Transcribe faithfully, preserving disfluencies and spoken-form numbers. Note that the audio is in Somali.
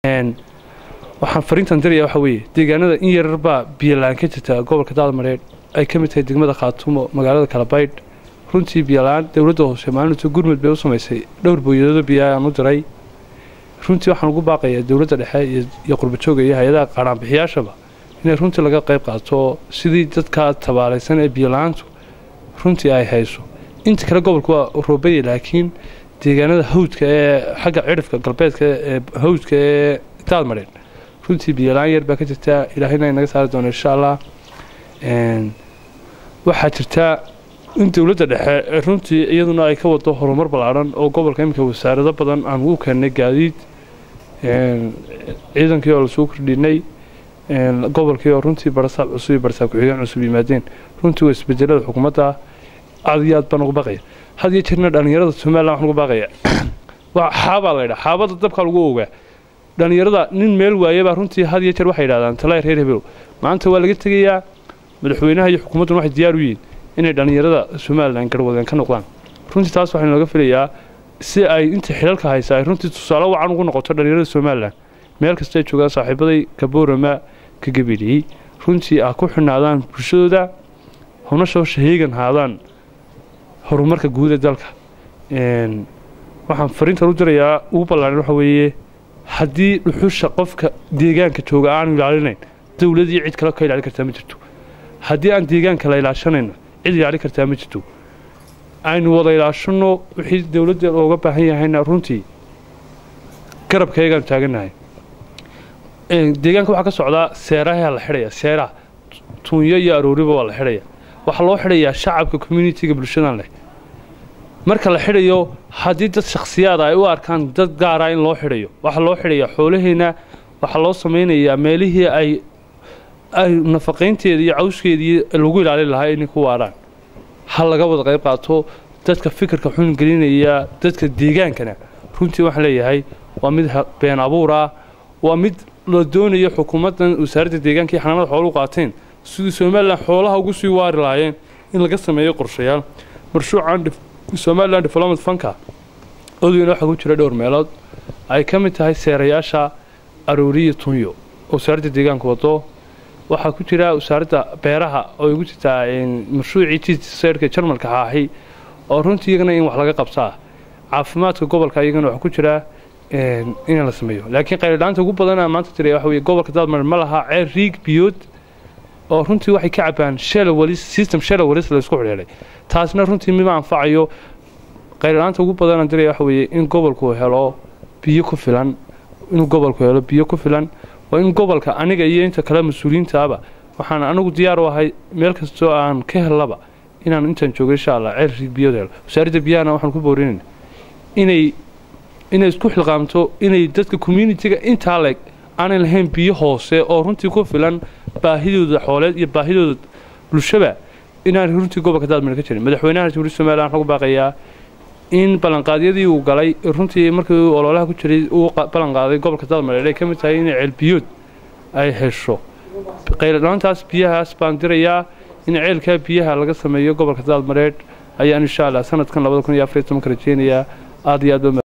waxaan fariintan diraya waxa weeye deegaanada in yarar baa biyo la'aan ka jirta gobolka Daadmareed ay ka mid tahay degmada Khaatumo magaalada Kalabayd runtii biyo la'aan dawladda hoose maalinta gurmud bay u sameysay dhowr booyadooda biyo aan u diray runtii waxaan ugu baaqayaa dawladda dhexe iyo qurbajooga iyo hay'adaha qaran bixiyaashaba inay runtii laga qayb qaato sidii dadka tabaalaysan ee biyo la'aantu runtii ay hayso inta kale gobolku waa roobay laakiin deegaanada hawdka ee xagga cirifka galbeedka ee hawdka ee Daadmareed runtii biyo la'aan yar baa ka jirta ilaahayna inaga saari doono insha Allah een waxa jirta in dawladda dhexe runtii iyaduna ay ka wado horumar ballaaran oo gobolka imika wasaarado badan aan ugu keenay gaadiid een ciidankii oo la soo kordhinay een gobolkii oo runtii barsaab cusub iyo barsaab ku xigeen cusub yimaadeen runtii way isbedelada xukuumadda aad baan ugu baqay hadii jirna dhalinyarada Soomaaliland waxaan ugu baqaya waxa xaaba la yiraahdo xaabada dabka lagu oogaa dhalinyarada nin meel waayay runtii hadii jir waxay yiraahdaan talay reer hebel maanta waa laga tagayaa madaxweynaha iyo xukuumaddu waxay diyaar u yihiin inay dhalinyarada Soomaaliland garwadeen ka noqdaan runtii taas waxaan laga filayaa si ay inta xilalka haysaa runtii tusaale wacan ugu noqoto dhalinyarada Soomaaliland meel kasta ay joogaan saaxiibaday ka boorama ka gabadhii runtii ah ku xinaadaan bulshadooda huna soo shaheegan haadaan horumarka guud ee dalka een waxaan fariinta u dirayaa ugu ballaaran waxa weeye haddii dhuxusha qofka deegaanka jooga aan ilaalinayn dawladda iyo cid kale ka ilaalin kartaa ma jirto haddii aan deegaanka la ilaashanayno cid ilaalin kartaa ma jirto aynu wada ilaashano wixii dawladda looga baahan yahayna runtii garabkaygaan taaganahay een deegaanka waxa ka socda seeraha la xidhaya seera tuunyo iyo arooriba waa la xidhaya waxa loo xidhayaa shacabka community-ga bulshada leh marka la xidhayo hadii dad shakhsiyaad ay u arkaan dad gaar ah in loo xidhayo waxa loo xidhayaa xoolaheena waxa loo sameeyay meelihii ay ay nafaqeynteeda iyo cawskeedii lagu ilaalin lahaa in ku waaraan hal laga wada qayb qaato dadka fikirka xun gelinaya dadka deegaankana runtii waxa leeyahay waa mid been abuur ah waa mid loo doonayo xukuumaddan wasaaradda deegaanka iyo xanaanada xooluhu qaateen sidii Soomaaliland xoolaha ugu sii waari lahaayeen in laga sameeyo qorshayaal marshuucan Somaliland Development Fund oodina waxa ku jira dhowr meelood ay ka mid tahay seerayaasha arooriyo tunyo wasaaradda deegaanka wado waxa ku jira wasaaradda beeraha oo ugu jirta in marshuucii seerka Jarmalka haahi oo runtii iyagana in wax laga qabtaa caafimaadka gobolka iyagana waxa ku jira in in la sameeyo laakiin qayladhaanta ugu badan maanta tiray waxa weeye gobolka Daadmareed ma laha ceer riig biyood oo runtii waxay ka cabaan shallow walis system shallow walis la isku xidhay taasna runtii ma anfacayo qayladhaanta ugu badan diray waxa weeye in gobolku helo biyo ku filan in gobolku helo biyo ku filan waa in gobolka aniga iyo inta kala mas'uuliyiintaaba waxaan anigu diyaar u ahay meel kasto aan ka helaba inaan intaan joogo insha Allah ceer riig biyood helo wasaaradda biyaha waxaan ku boorinaynaa inay inay isku xilqaamto inay dadka community-ga inta leeg aan lahayn biyo hoose oo runtii ku filan baahidooda xooleed iyo baahidooda bulshada inaan runtii gobolka Daadmareed ka jirin madaxweynaha Jamhuuriyadda Soomaaliland wuxuu baaqayaa in balanqaadyadii uu galay runtii markii uu ololaha ku jiray uu balanqaaday gobolka Daadmareed ay ka mid tahay in ceelbiyood ay hesho qayladhaantaas biyahaas baan dirayaa in ceelka biyaha laga sameeyo gobolka Daadmareed ayaan insha Allah sanadkan laba kun iyo afar iyo toban ka rajeynayaa aad iyo aad